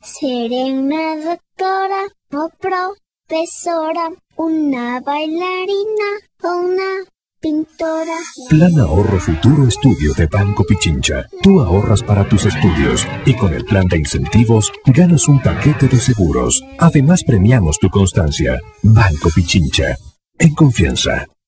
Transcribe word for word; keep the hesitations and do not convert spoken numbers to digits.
Seré una doctora o profesora, una bailarina o una pintora. Plan Ahorro Futuro Estudio de Banco Pichincha. Tú ahorras para tus estudios y con el plan de incentivos ganas un paquete de seguros. Además premiamos tu constancia. Banco Pichincha. En confianza.